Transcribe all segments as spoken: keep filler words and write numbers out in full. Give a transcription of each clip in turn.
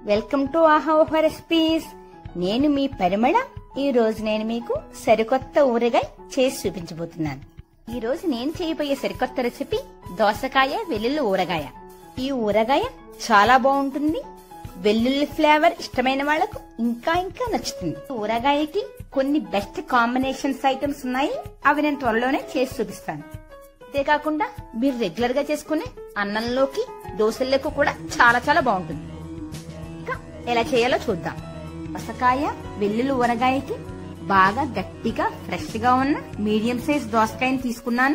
Welcome to ఆహా ఓహో recipes. నేను మీ పరిమళ. ఈ రోజు నేను మీకు సరికొత్త ఊరగాయ చేసి చూపించబోతున్నాను. ఈ రోజు నేను చేయబోయే సరికొత్త రెసిపీ దోసకాయ వెల్లుల్లి ఊరగాయ. ఈ ఊరగాయ చాలా బాగుంటుంది. వెల్లుల్లి ఫ్లేవర్ ఇష్టమైన వాళ్లకు ఇంకా ఇంకా నచ్చుతుంది. ఊరగాయకి కొన్ని బెస్ట్ కాంబినేషన్స్ ఐటమ్స్ ఉన్నాయి. అవి నేను త్వరలోనే చేసి చూపిస్తాను. అంతేకాకుండా మీరు రెగ్యులర్ గా చేసుకునే అన్నంలోకి దోశల్లోకి కూడా చాలా చాలా బాగుంటుంది. ఇంకా ఎలా చేయాలో చూద్దాం. దోసకాయ వెల్లుల్లి ఊరగాయకి బాగా గట్టిగా ఫ్రెష్ గా ఉన్న మీడియం సైజ్ దోసకాయని తీసుకున్నాను.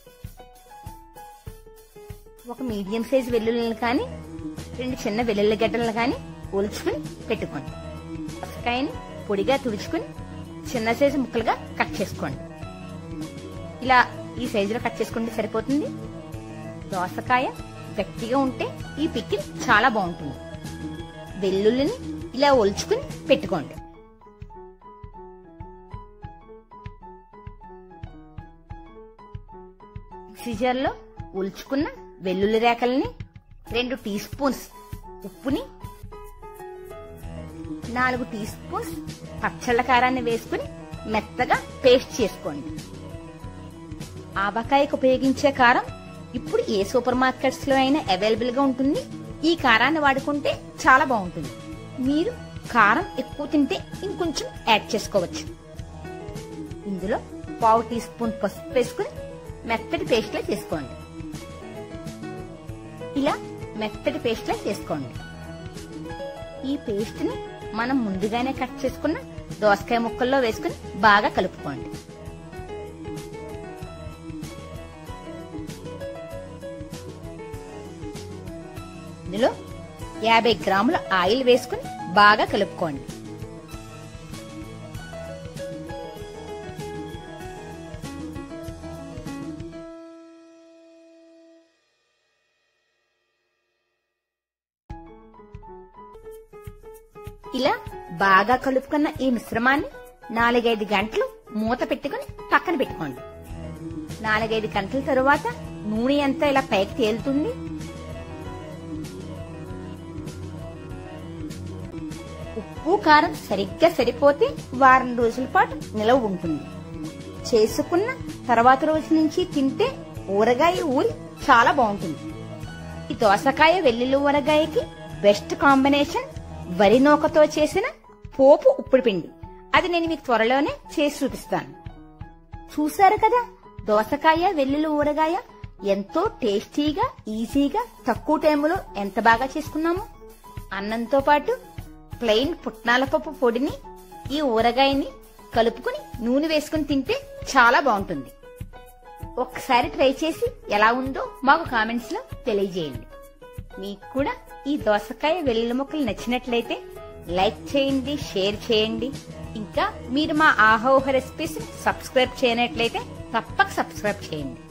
ఒక మీడియం సైజ్ వెల్లుల్లిని కానీ రెండు చిన్న వెల్లుల్లి గడ్డలను కానీ ఒలుచుకుని పెట్టుకోండి. దోసకాయని పొడిగా తుడుచుకుని చిన్న సైజు ముక్కలుగా కట్ చేసుకోండి. ఇలా ఈ సైజులో కట్ చేసుకుంటే సరిపోతుంది. దోసకాయ గట్టిగా ఉంటే ఈ పికిల్ చాలా బాగుంటుంది. వెల్లుల్లిని ఇలా ఒలుచుకుని పెట్టుకోండి. మిక్సీ జార్లో ఒలుచుకున్న వెల్లుల్లి రేకల్ని, రెండు టీ స్పూన్స్ ఉప్పుని, నాలుగు టీ స్పూన్స్ పచ్చళ్ళ కారాన్ని వేసుకుని మెత్తగా పేస్ట్ చేసుకోండి. ఆవకాయకు ఉపయోగించే కారం ఇప్పుడు ఏ సూపర్ మార్కెట్స్ లో అయినా అవైలబుల్ గా ఉంటుంది. ఈ కారాన్ని వాడుకుంటే చాలా బాగుంటుంది. మీరు కారం ఎక్కువ తింటే ఇంకొంచెం యాడ్ చేసుకోవచ్చు. ఇందులో పావు టీ స్పూన్ పసుపు వేసుకుని మెత్తటి పేస్ట్ లా చేసుకోండి. ఇలా మెత్తటి పేస్ట్ లా చేసుకోండి. ఈ పేస్ట్ ని మనం ముందుగానే కట్ చేసుకున్న దోసకాయ ముక్కల్లో వేసుకుని బాగా కలుపుకోండి. ఇందులో యాభై గ్రాముల ఆయిల్ వేసుకుని బాగా కలుపుకోండి. ఇలా బాగా కలుపుకున్న ఈ మిశ్రమాన్ని నాలుగైదు గంటలు మూత పెట్టుకుని పక్కన పెట్టుకోండి. నాలుగైదు గంటల తరువాత నూనె అంతా ఇలా పైకి తేలుతుంది. ఉప్పు కారం సరిగ్గా సరిపోతే వారం రోజుల పాటు నిలవ ఉంటుంది. చేసుకున్న తర్వాత రోజు నుంచి తింటే ఊరగాయ ఊరి చాలా బాగుంటుంది. ఈ దోసకాయ వెల్లుల్లి ఊరగాయకి బెస్ట్ కాంబినేషన్ వరి నూకతో చేసిన పోపు ఉప్పుడు పిండి. అది నేను మీకు త్వరలోనే చేసి చూపిస్తాను. చూశారు కదా, దోసకాయ వెల్లుల్లి ఊరగాయ ఎంతో టేస్టీగా ఈజీగా తక్కువ టైంలో ఎంత బాగా చేసుకున్నాము. అన్నంతో పాటు ప్లెయిన్ పుట్నాల పప్పు పొడిని ఈ ఊరగాయని కలుపుకుని నూనె వేసుకుని తింటే చాలా బాగుంటుంది. ఒక్కసారి ట్రై చేసి ఎలా ఉందో మాకు కామెంట్స్ లో తెలియజేయండి. మీకు కూడా ఈ దోసకాయ వెల్లుల్లి ముక్కలు నచ్చినట్లయితే లైక్ చేయండి, షేర్ చేయండి. ఇంకా మీరు మా ఆహా ఓహో రెసిపీస్ సబ్స్క్రైబ్ చేయనట్లయితే తప్పక సబ్స్క్రైబ్ చేయండి.